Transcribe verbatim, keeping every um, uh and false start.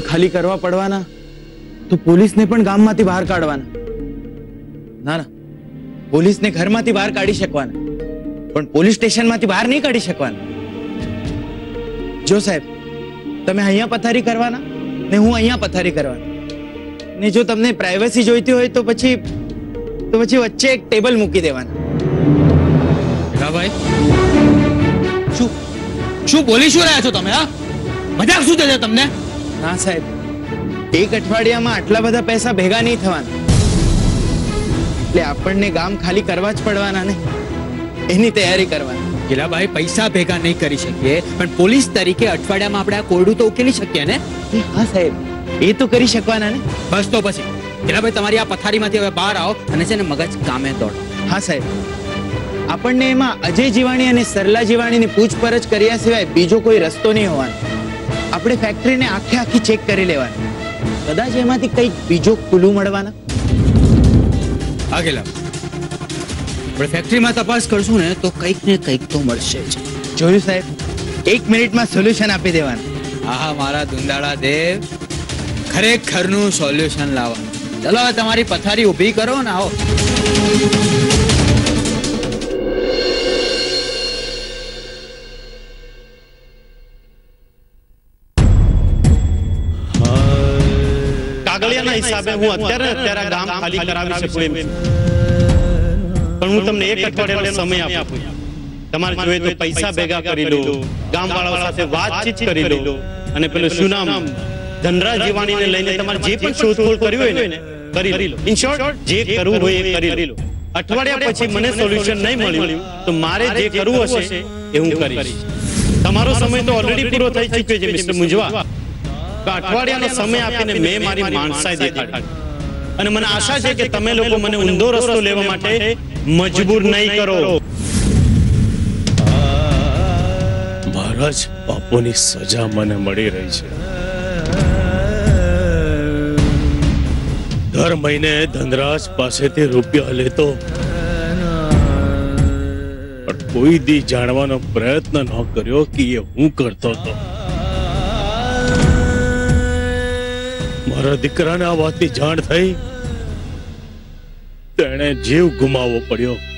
ખાલી કરવા પડવાના તો પોલીસને પણ ગામમાંથી બહાર કાઢવાના. ના ના, પોલીસને ઘરમાંથી બહાર કાઢી શકવાના, પણ પોલીસ સ્ટેશનમાંથી બહાર નહીં કાઢી શકવાના. જો સાહેબ, તમે અહીંયા પથારી કરવાના ને હું અહીંયા પથારી કરવાના, ને જો તમને પ્રાઇવસી જોઈતી હોય તો પછી તો પછી વચ્ચે એક ટેબલ મૂકી દેવાના. ભાઈ શું શું બોલી શું રહ્યા છો તમે? હા, મજાક શું થશે તમને? ના સાહેબ, એક અઠવાડિયામાં આટલા બધા પૈસા ભેગા નહીં થવાના, એટલે આપણને ગામ ખાલી કરવા જ પડવાના ને, એની તૈયારી કરવાની. ગિલાભાઈ, પૈસા ભેગા નહીં કરી શકીએ, પણ પોલીસ તરીકે અઠવાડિયામાં આપણે આ કોરડું તો ઉકેલી શકીએ ને? હા સાહેબ, એ તો કરી શકવાના ને. બસ તો પછી ગિલાભાઈ, તમારી આ પથારીમાંથી હવે બહાર આવો અને છે ને મગજ કામે દોડ. હા સાહેબ, આપણને એમાં અજય જીવાણી અને સરલા જીવાણીની પૂછપરછ કર્યા સિવાય બીજો કોઈ રસ્તો નહીં હોવાનો. આપણે ફેક્ટરીને આખે આખી ચેક કરી લેવાની, કદાચ એમાંથી કંઈક બીજો ક્લુ મળવાના. હા ગિલાભાઈ, આપણે ફેક્ટરીમાં તપાસ કરશું ને તો કંઈક ને કંઈક તો મળશે જ. જોયું સાહેબ, એક મિનિટમાં સોલ્યુશન આપી દેવાનું. હા મારા ધુંધાળા દેવ, ખરેખરનું સોલ્યુશન લાવવાનું. ચલો હવે તમારી પથારી ઊભી કરો ને આવો. કાગળિયાના હિસાબે હું અત્યારે અત્યારે ગામ ખાલી કરાવી શકું એમ, પણ હું તમને એક અઠવાડિયાનો સમય આપું. તમારે જોઈએ તો પૈસા ભેગા કરી લો, ગામવાળાઓ સાથે વાતચીત કરી લો, અને પેલું શું નામ ધનરાજ જીવાણીને લઈને તમારે જે પણ શોધખોળ કરવી હોય ને કરી લો. ઇન શોર્ટ, જે કરવું હોય એ કરી લો. અઠવાડિયા પછી મને સોલ્યુશન નહીં મળ્યું તો મારે જે કરવું હશે એ હું કરીશ. તમારો સમય તો ઓલરેડી પૂરો થઈ ચૂક્યો છે મિસ્ટર મુંજવા. અઠવાડિયાનો સમય આપીને મેં મારી માણસાઈ દેખાડી, અને મને આશા છે કે તમે લોકો મને ઊંધો રસ્તો લેવા માટે મજબૂર નહીં કરો. મહારાજ, પાપોની સજા મને મળી રહી છે. દર મહિને ધનરાજ પાસેથી રૂપિયા લેતો, પણ કોઈ દી જાણવાનો પ્રયત્ન ન કર્યો કે એ હું કરતો હતો. મારા દીકરાને આ વાતની જાણ થઈ, તેણે જીવ ગુમાવવો પડ્યો.